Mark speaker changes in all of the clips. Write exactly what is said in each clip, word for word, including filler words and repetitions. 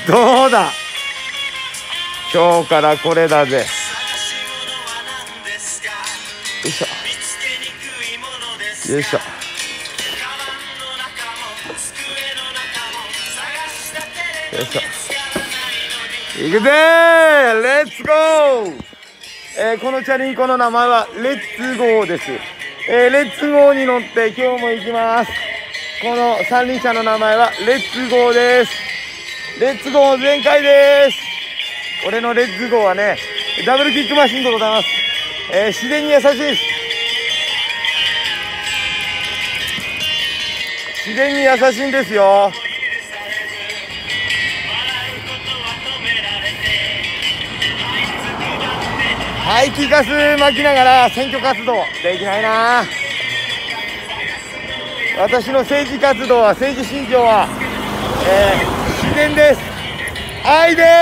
Speaker 1: どうだ、今日からこれだぜ。よいしょよいしょ。よいしょ。いくぜー、レッツゴー。えー、このチャリンコの名前はレッツゴーです。えー、レッツゴーに乗って今日も行きます。この三輪車の名前はレッツゴーです。レッツゴー全開です。俺のレッツゴーはね、ダブルキックマシンでございます。えー、自然に優しいです。自然に優しいんですよ。排気ガス巻きながら選挙活動できないな。私の政治活動は、政治信条は、えー、自然です。愛です。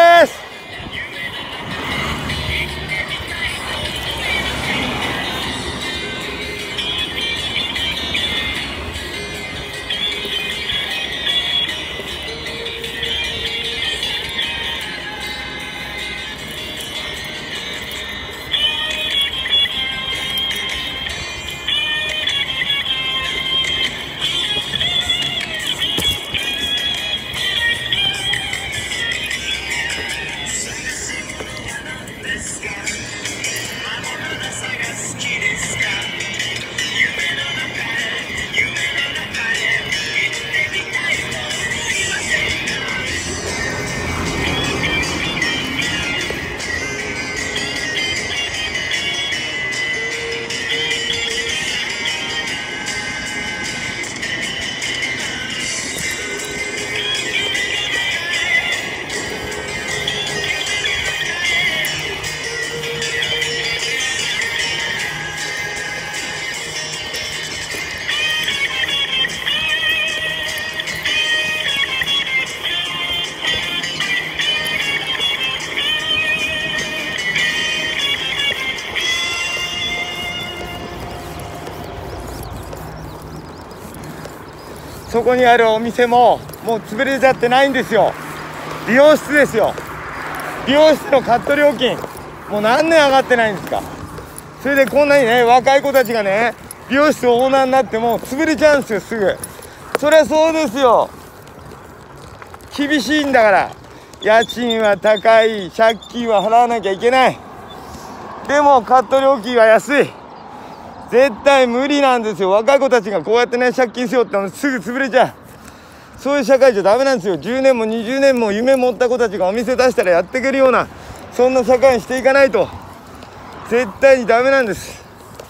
Speaker 1: そこにあるお店ももう潰れちゃってないんですよ。美容室ですよ。美容室のカット料金もう何年上がってないんですか。それでこんなにね、若い子たちがね、美容室オーナーになっても潰れちゃうんですよ、すぐ。そりゃそうですよ。厳しいんだから。家賃は高い、借金は払わなきゃいけない。でもカット料金は安い。絶対無理なんですよ。若い子たちがこうやってね、借金しようってのすぐ潰れちゃう。そういう社会じゃダメなんですよ。じゅうねんもにじゅうねんも夢持った子たちがお店出したらやっていけるような、そんな社会にしていかないと絶対にダメなんです。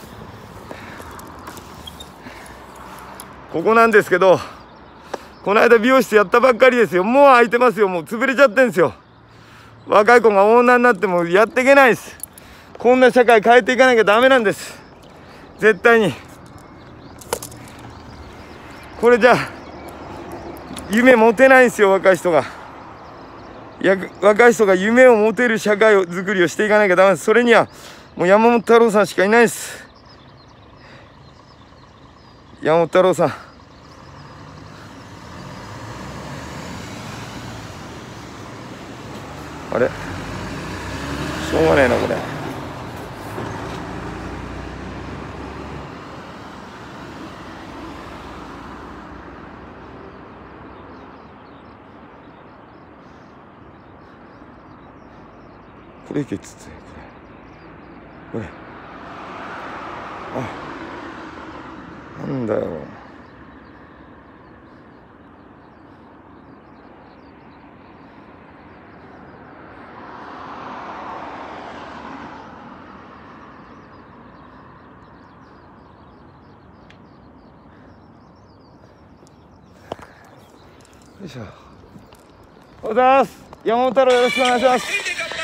Speaker 1: ここなんですけど、この間美容室やったばっかりですよ。もう開いてますよ。もう潰れちゃってんですよ。若い子がオーナーになってもやっていけないです。こんな社会変えていかなきゃダメなんです。絶対に。これじゃ夢持てないんですよ、若い人が。いや、若い人が夢を持てる社会を作りをしていかなきゃダメです。それにはもう山本太郎さんしかいないです。山本太郎さん。あれ、しょうがないなこれ。これいけっつってこれこれあ、なんだよ。よいしょ。おはようございます。山本太郎、よろしくお願いします。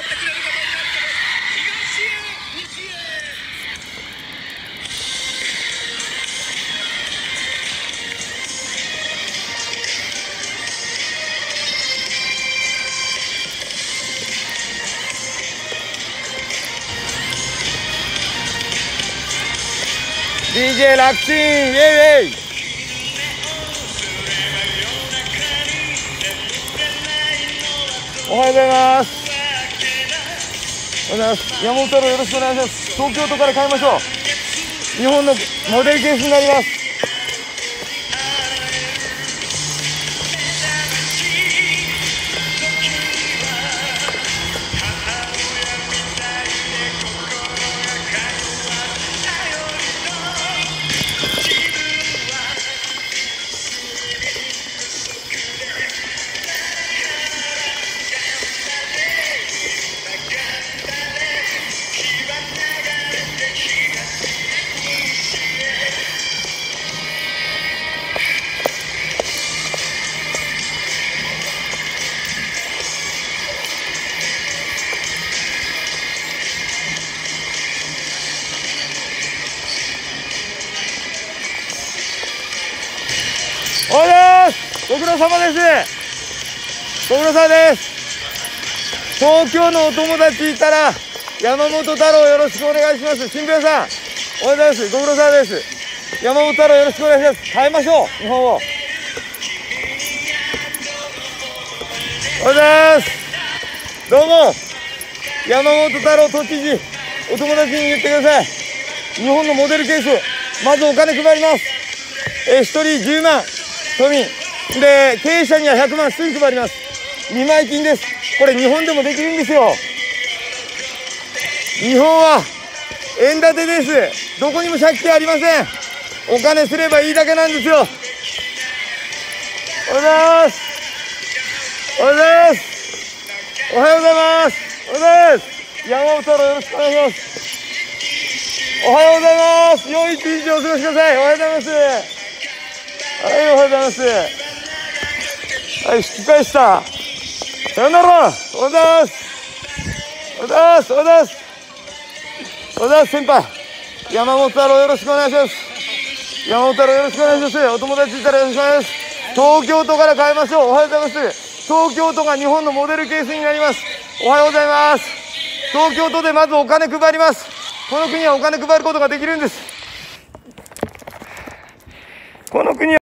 Speaker 1: ディージェー 楽ちん、イエイイエイ。 おはようございます。おはようございます。山本太郎、よろしくお願いします。東京都から変えましょう。日本のモデルケースになります。おはようございます。ご苦労様です。ご苦労様です。東京のお友達いたら山本太郎よろしくお願いします。新兵さんおはようございます。ご苦労様です。山本太郎よろしくお願いします。変えましょう日本を。おはようございます。どうも山本太郎都知事、お友達に言ってください。日本のモデルケース、まずお金配ります。えー、ひとりじゅうまん都民で、経営者にはひゃくまんすぐ配ります。にまい金です。これ日本でもできるんですよ。日本は円建てです。どこにも借金ありません。お金すればいいだけなんですよ。おはようございます。おはようございます。おはようございます。おはようございます。山本太郎よろしくお願いします。おはようございます。良い一日をお過ごしください。おはようございます。はい、おはようございます。はい、引き返した。さよなら。おはようございます。おはようございます。おはようございます。おはようございます。先輩。山本太郎よろしくお願いします。山本太郎よろしくお願いします。お友達いたらよろしくお願いします。東京都から変えましょう。おはようございます。東京都が日本のモデルケースになります。おはようございます。東京都でまずお金配ります。この国はお金配ることができるんです。この国は